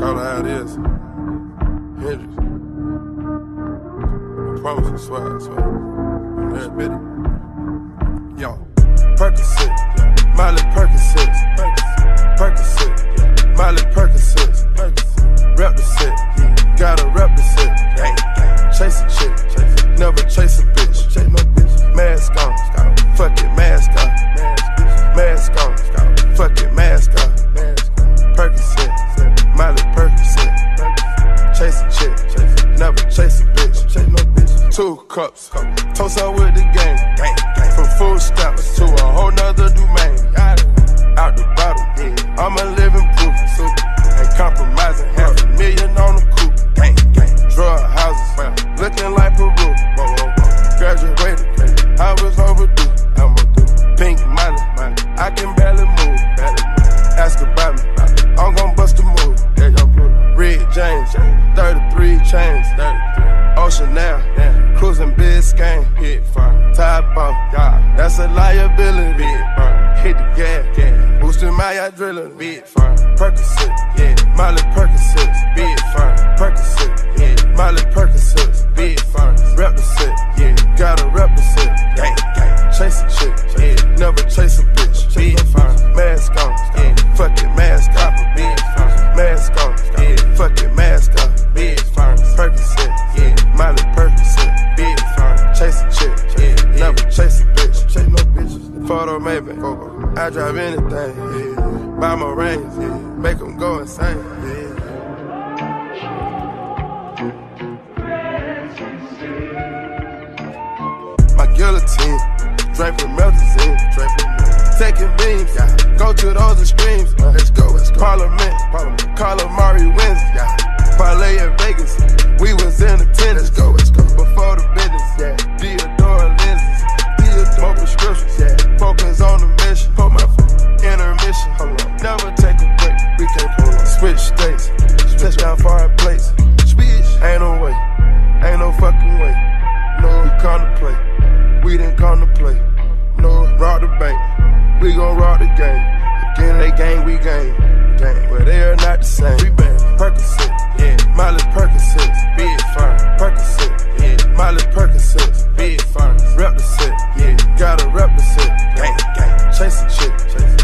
Call it how it is. Hendrix. I promise you, swear, I swear. Yeah, Betty. Yo, Percocet, Miley Percocet, Percocet, Miley Percocet, rep the set, gotta rep the set. Chase a chick, never chase a bitch. Chase no bitch. Mask on, fuck it, mask on. Mask on, fuck it, mask on. Percocet, Miley Percocet. Chase a chick, never chase a bitch. Chase no bitch. 2 cups, toast up with the game. From food stamps to a whole nother domain. Out the bottle, I'm a living proof. Ain't compromising, $500,000 on the coupe. Drug houses, looking like Peru. Graduated, I was overdue. Pink Miley, I can barely move. Ask about me, I'm gon' bust a move. Red James, 33 chains. Ocean now, cruising Biscayne. Top off, that's a liability. Hit the gas, boosting my adrenaline. Percocet, Miley Percocet, Percocet, Miley Percocet, rep the set, gotta rep the set. Chase a chick, never chase a bitch. Mask on, fuck it, mask on. Mask on, fuck it, mask on. Percocet, Miley Percocet, chase a chick, never chase a bitch. Chase no bitches. Photo maybe, I drive anything. Buy my rings, make them go insane. My guillotine, drink from Meltazine, taking beams, go to those extremes. Let's go. Parliament, Calamari wins, parlay in Vegas, we was in attendance. Let's go. Before the business, Theodore lenses, more prescriptions, focus on the mission, put my intermission, never take a break, we can't pull on. Switch states, touchdown foreign plates, ain't no way, ain't no fucking way, no, we come to play, we didn't come to play, no, rob the bank, we gon' rob the game, again they gang, we gang, but they are not the same. We been Percocet, Miley Percocet, big firm, Percocet, Miley Percocet, big firm, rep the set, gotta rep the set, chase a chick,